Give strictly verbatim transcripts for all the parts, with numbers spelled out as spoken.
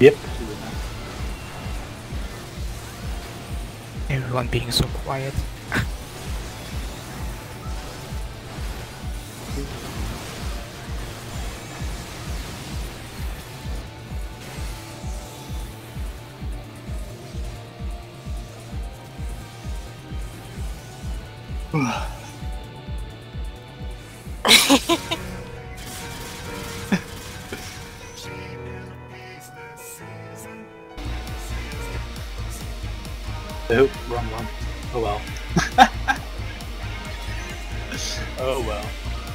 Yep. Everyone being so quiet. Oh, wrong one. Oh well. Oh well.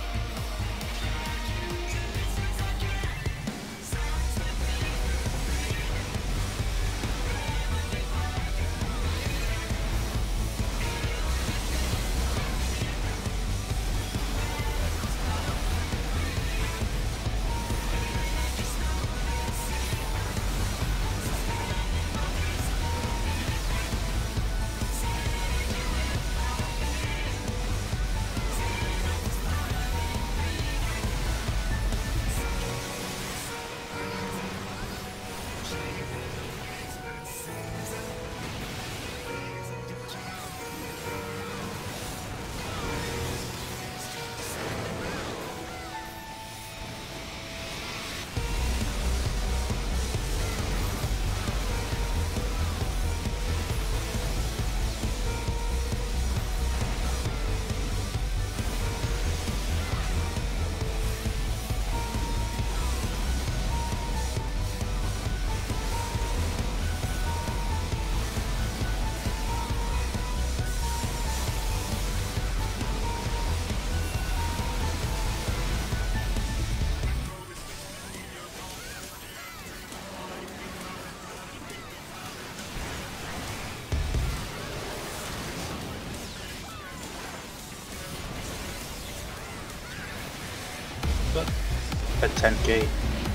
At ten K.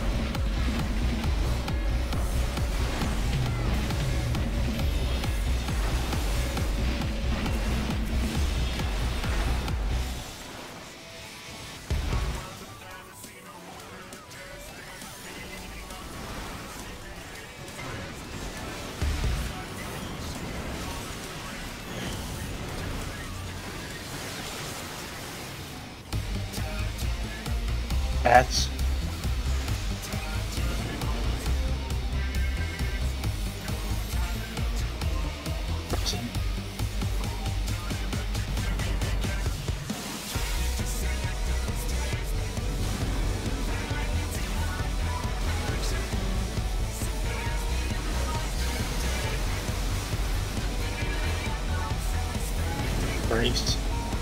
Ads. Priest.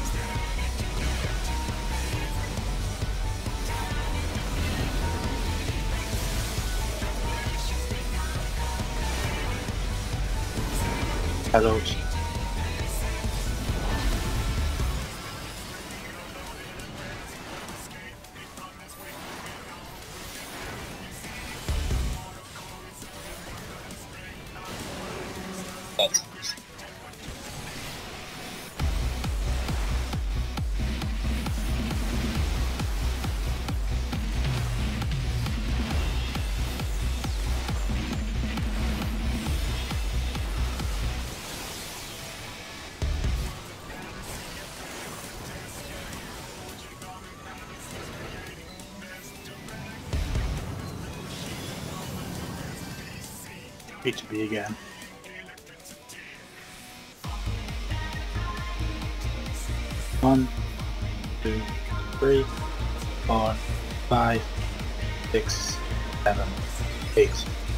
Shadows. That's P to B again. One, two, three, four, five, six, seven, eight.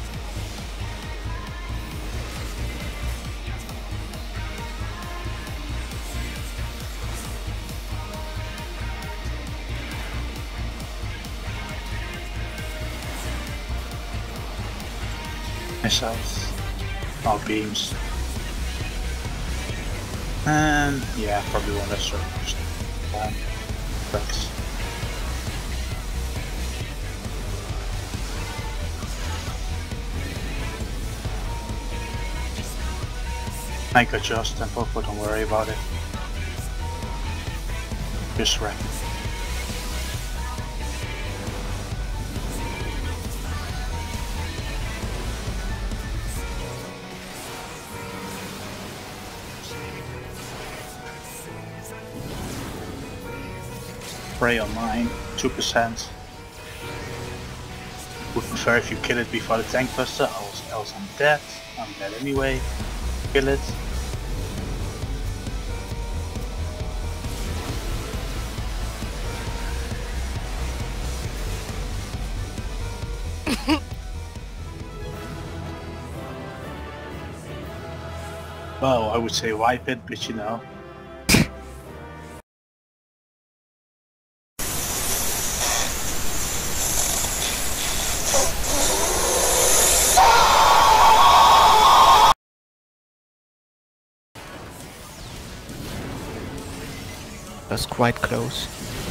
Missiles, all beams, and yeah, probably one less first time. Thanks. I could just tempo, but don't worry about it. Just wreck. spray on mine, two percent. Would prefer if you kill it before the tank buster, else, else I'm dead. I'm dead anyway. Kill it. Well, I would say wipe it, but you know. That's quite close.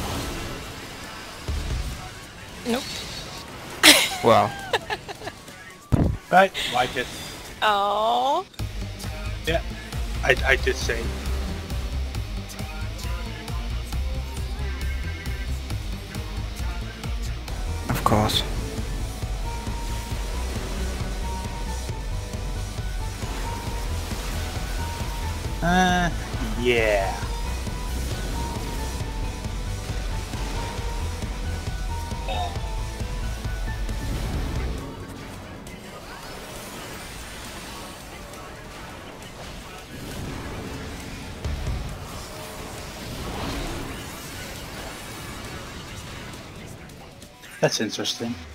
Nope. Wow. Right, wipe it. Oh. Yeah, I, I did say. Of course. Uh, yeah. That's interesting.